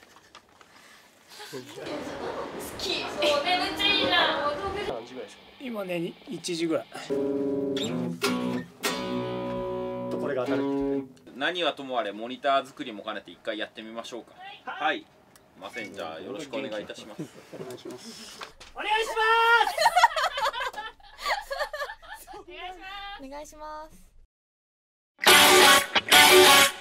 き。そうね、めっちゃいいじゃん。もう遠くで。 何時ぐらいですかね。 今ね1時ぐらい。 これが当たる。 何はともあれモニター作りも兼ねて一回やってみましょうか。はい。ません、じゃあよろしくお願いいたします。 お願いします。 お願いします。 お願いします。